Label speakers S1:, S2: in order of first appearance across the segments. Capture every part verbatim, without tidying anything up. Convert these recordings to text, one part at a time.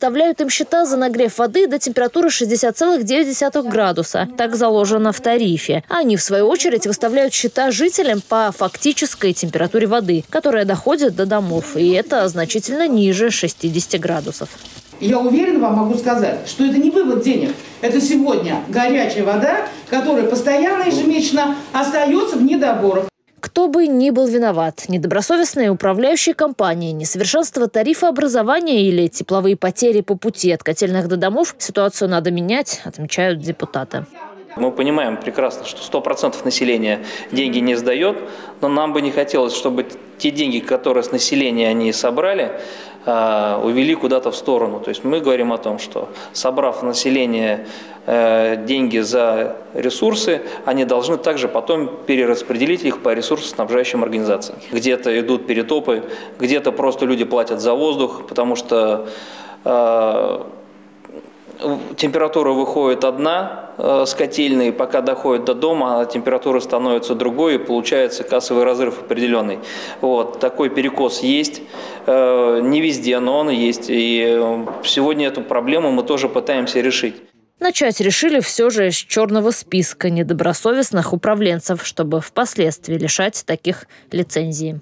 S1: выставляют им счета за нагрев воды до температуры шестьдесят целых девять десятых градуса. Так заложено в тарифе. Они, в свою очередь, выставляют счета жителям по фактической температуре воды, которая доходит до домов. И это значительно ниже шестидесяти градусов.
S2: Я уверенно вам могу сказать, что это не вывод денег. Это сегодня горячая вода, которая постоянно ежемесячно остается в недоборах.
S1: Кто бы ни был виноват – недобросовестные управляющие компании, несовершенство тарифа образования или тепловые потери по пути от котельных до домов – ситуацию надо менять, отмечают депутаты.
S3: Мы понимаем прекрасно, что сто процентов населения деньги не сдает, но нам бы не хотелось, чтобы те деньги, которые с населения они собрали, увели куда-то в сторону. То есть мы говорим о том, что собрав население деньги за ресурсы, они должны также потом перераспределить их по ресурсоснабжающим организациям. Где-то идут перетопы, где-то просто люди платят за воздух, потому что температура выходит одна э, с котельной, пока доходит до дома, а температура становится другой, и получается кассовый разрыв определенный. Вот, такой перекос есть, э, не везде, но он есть. И сегодня эту проблему мы тоже пытаемся решить.
S1: Начать решили все же с черного списка недобросовестных управленцев, чтобы впоследствии лишать таких лицензий.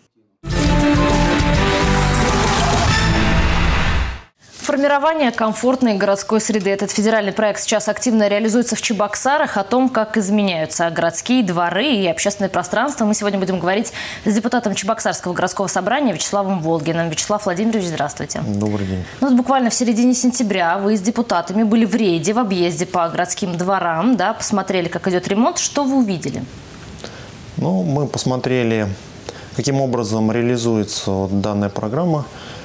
S1: Формирование комфортной городской среды. Этот федеральный проект сейчас активно реализуется в Чебоксарах. О том, как изменяются городские дворы и общественное пространство, мы сегодня будем говорить с депутатом Чебоксарского городского собрания Вячеславом Волгиным. Вячеслав Владимирович, здравствуйте.
S4: Добрый день.
S1: Ну, вот буквально в середине сентября вы с депутатами были в рейде, в объезде по городским дворам, да, посмотрели, как идет ремонт. Что вы увидели?
S4: Ну, мы посмотрели, каким образом реализуется вот данная программа.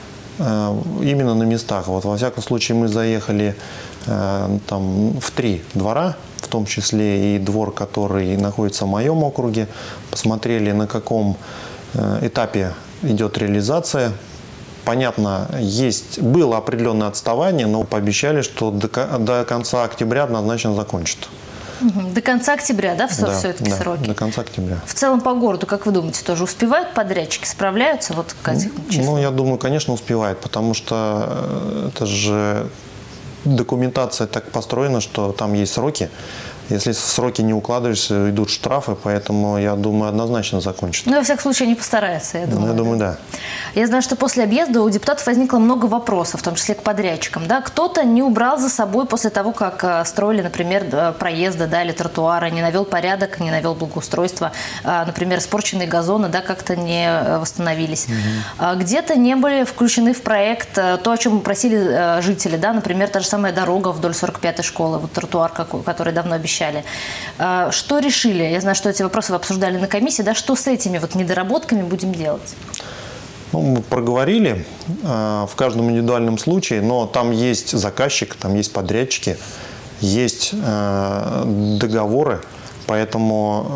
S4: Именно на местах. Вот, во всяком случае, мы заехали э, там, в три двора, в том числе и двор, который находится в моем округе. Посмотрели, на каком э, этапе идет реализация. Понятно, есть, было определенное отставание, но пообещали, что до, до конца октября однозначно закончат.
S1: До конца октября, да,
S4: да,
S1: все-таки
S4: да,
S1: сроки?
S4: До конца октября.
S1: В целом по городу, как вы думаете, тоже успевают подрядчики, справляются? Вот,
S4: ну, я думаю, конечно, успевают, потому что это же документация так построена, что там есть сроки. Если в сроки не укладываешься, идут штрафы, поэтому, я думаю, однозначно закончат.
S1: Ну, во всяком случае, они постараются, я думаю.
S4: Ну, я думаю, да.
S1: Я знаю, что после объезда у депутатов возникло много вопросов, в том числе к подрядчикам. Да? Кто-то не убрал за собой после того, как строили, например, проезды, да, или тротуары, не навел порядок, не навел благоустройство. Например, испорченные газоны, да, как-то не восстановились. Угу. Где-то не были включены в проект то, о чем просили жители. Да? Например, та же самая дорога вдоль сорок пятой школы, вот тротуар, который давно обещали. Что решили? Я знаю, что эти вопросы вы обсуждали на комиссии. Да? Что с этими вот недоработками будем делать?
S4: Ну, мы проговорили э, в каждом индивидуальном случае, но там есть заказчик, там есть подрядчики, есть э, договоры, поэтому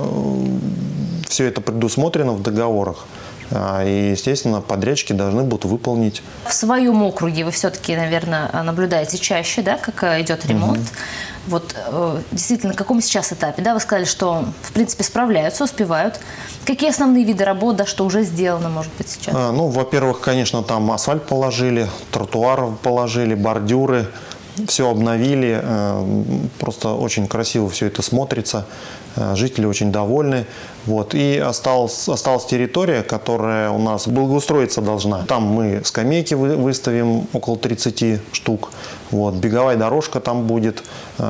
S4: э, все это предусмотрено в договорах. И, естественно, подрядчики должны будут выполнить. В
S1: своем округе вы все-таки, наверное, наблюдаете чаще, да, как идет ремонт. Угу. Вот действительно, на каком сейчас этапе? Да, вы сказали, что, в принципе, справляются, успевают. Какие основные виды работ, да, что уже сделано, может быть, сейчас?
S4: А, ну, во-первых, конечно, там асфальт положили, тротуар положили, бордюры. Все обновили. Просто очень красиво все это смотрится. Жители очень довольны. Вот. И осталась, осталась территория, которая у нас благоустроиться должна. Там мы скамейки выставим, около тридцати штук. Вот. Беговая дорожка там будет.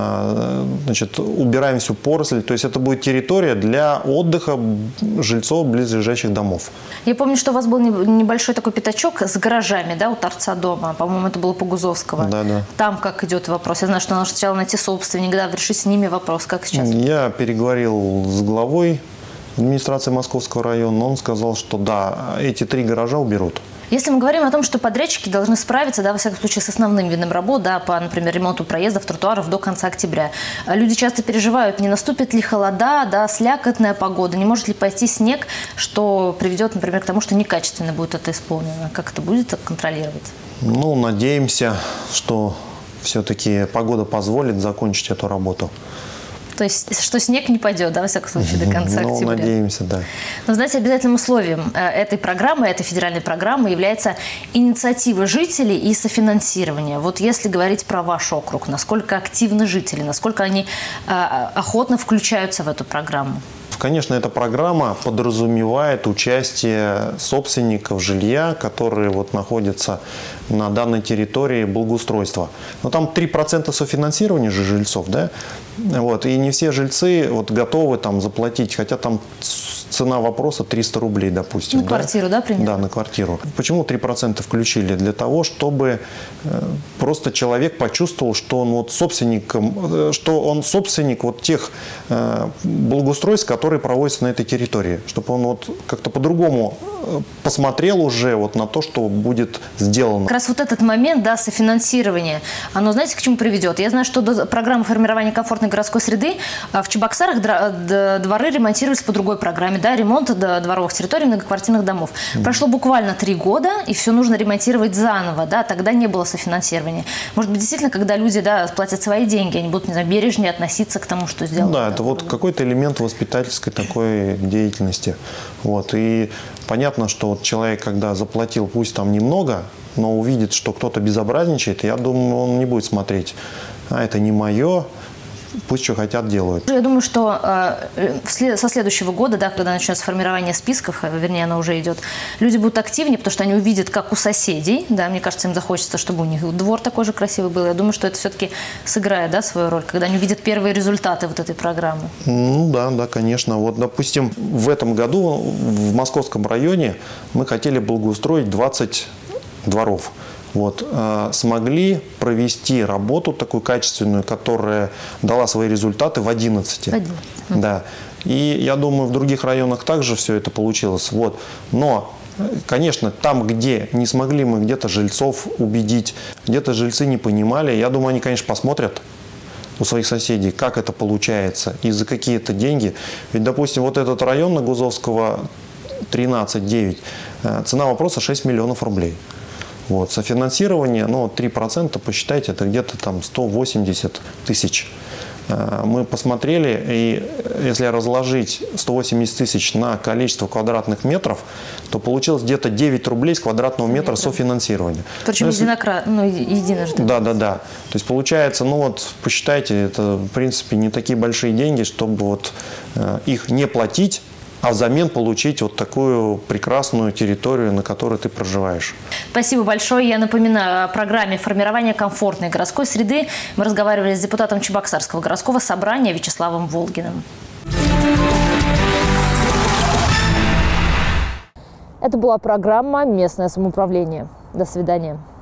S4: Значит, убираем всю поросль. То есть это будет территория для отдыха жильцов близлежащих домов.
S1: Я помню, что у вас был небольшой такой пятачок с гаражами, да, у торца дома. По-моему, это было по Гузовского.
S4: Да, да.
S1: Там как идет вопрос? Я знаю, что нужно сначала найти собственника, да, решить с ними вопрос. Как сейчас?
S4: Я переговорил с главой администрации Московского района. Он сказал, что да, эти три гаража уберут.
S1: Если мы говорим о том, что подрядчики должны справиться, да, во всяком случае, с основным видом работ, да, по, например, ремонту проездов, тротуаров до конца октября. Люди часто переживают, не наступит ли холода, да, слякотная погода, не может ли пойти снег, что приведет, например, к тому, что некачественно будет это исполнено. Как это будет контролировать?
S4: Ну, надеемся, что все-таки погода позволит закончить эту работу.
S1: То есть, что снег не пойдет, да, во всяком случае, до конца
S4: ну,
S1: октября.
S4: надеемся, да.
S1: Но, знаете, обязательным условием этой программы, этой федеральной программы является инициатива жителей и софинансирование. Вот если говорить про ваш округ, насколько активны жители, насколько они охотно включаются в эту программу?
S4: Конечно, эта программа подразумевает участие собственников жилья, которые вот находятся на данной территории благоустройства. Но там три процента софинансирования же жильцов, да? Вот, и не все жильцы вот готовы там заплатить, хотя там цена вопроса триста рублей, допустим.
S1: На квартиру, да, примерно?
S4: Да, на квартиру. Почему три процента включили? Для того, чтобы э, просто человек почувствовал, что он вот собственником, э, что он собственник вот тех э, благоустройств, которые проводятся на этой территории. Чтобы он вот как-то по-другому посмотрел уже вот на то, что будет сделано.
S1: Как раз вот этот момент, да, софинансирования, оно, знаете, к чему приведет? Я знаю, что до программы формирования комфортной городской среды в Чебоксарах дворы ремонтировались по другой программе, да, ремонт дворовых территорий многоквартирных домов. Mm-hmm. Прошло буквально три года, и все нужно ремонтировать заново, да, тогда не было софинансирования. Может быть, действительно, когда люди, да, платят свои деньги, они будут, не знаю, бережнее относиться к тому, что сделано.
S4: Ну, да, это вот какой-то элемент воспитательской такой деятельности. Вот, и понятно, что вот человек, когда заплатил, пусть там немного, но увидит, что кто-то безобразничает, я думаю, он не будет смотреть, а это не мое, пусть что хотят делают.
S1: Я думаю, что э, со следующего года, да, когда начнется формирование списков, вернее, оно уже идет, люди будут активнее, потому что они увидят, как у соседей, да, мне кажется, им захочется, чтобы у них двор такой же красивый был. Я думаю, что это все-таки сыграет, да, свою роль, когда они увидят первые результаты вот этой программы.
S4: Ну да, да, конечно. Вот, допустим, в этом году в Московском районе мы хотели благоустроить двадцать дворов. Вот, э, смогли провести работу такую качественную, которая дала свои результаты в одиннадцати.
S1: Один.
S4: Да. И я думаю, в других районах также все это получилось. Вот. Но, конечно, там, где не смогли мы где-то жильцов убедить, где-то жильцы не понимали, я думаю, они, конечно, посмотрят у своих соседей, как это получается и за какие-то деньги. Ведь, допустим, вот этот район на Гузовского тринадцать девять, э, цена вопроса шесть миллионов рублей. Вот, софинансирование, ну, три процента, посчитайте, это где-то там сто восемьдесят тысяч. Мы посмотрели, и если разложить сто восемьдесят тысяч на количество квадратных метров, то получилось где-то девять рублей с квадратного метра софинансирования.
S1: Причем
S4: ну, если...
S1: единократно, ну, единожды.
S4: Да, да, да. То есть получается, ну вот, посчитайте, это, в принципе, не такие большие деньги, чтобы вот э, их не платить, а взамен получить вот такую прекрасную территорию, на которой ты проживаешь.
S1: Спасибо большое. Я напоминаю о программе формирования комфортной городской среды. Мы разговаривали с депутатом Чебоксарского городского собрания Вячеславом Волгиным. Это была программа «Местное самоуправление». До свидания.